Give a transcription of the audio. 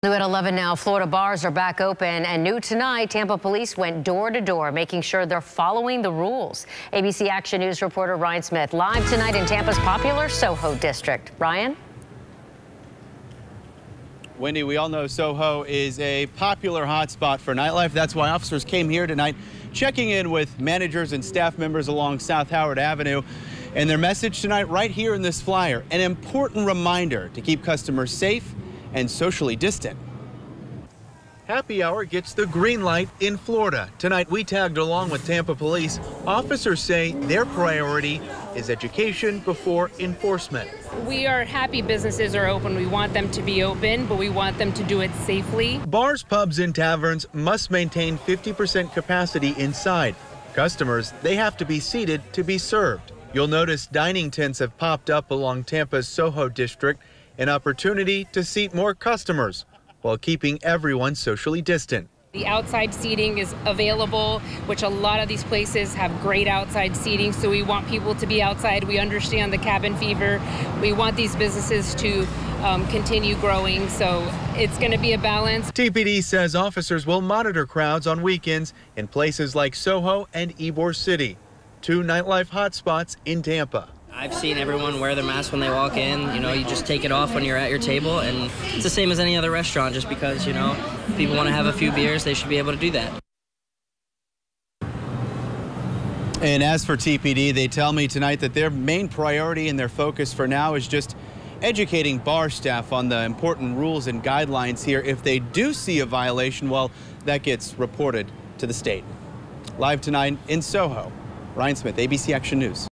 New at 11 now, Florida bars are back open, and new tonight, Tampa police went door to door, making sure they're following the rules. ABC Action News reporter Ryan Smith live tonight in Tampa's popular Soho district. Ryan? Wendy, we all know Soho is a popular hotspot for nightlife. That's why officers came here tonight, checking in with managers and staff members along South Howard Avenue. And their message tonight right here in this flyer, an important reminder to keep customers safe and socially distant. Happy hour gets the green light in Florida. Tonight we tagged along with Tampa police. Officers say their priority is education before enforcement. We are happy businesses are open. We want them to be open, but we want them to do it safely. Bars, pubs, and taverns must maintain 50% capacity inside. Customers, they have to be seated to be served. You'll notice dining tents have popped up along Tampa's Soho district, an opportunity to seat more customers while keeping everyone socially distant. The outside seating is available, which a lot of these places have great outside seating, so we want people to be outside. We understand the cabin fever. We want these businesses to continue growing, so it's going to be a balance. TPD says officers will monitor crowds on weekends in places like Soho and Ybor City, two nightlife hotspots in Tampa. I've seen everyone wear their mask when they walk in. You know, you just take it off when you're at your table, and it's the same as any other restaurant. Just because, you know, people want to have a few beers, they should be able to do that. And as for TPD, they tell me tonight that their main priority and their focus for now is just educating bar staff on the important rules and guidelines here. If they do see a violation, well, that gets reported to the state. Live tonight in Soho, Ryan Smith, ABC Action News.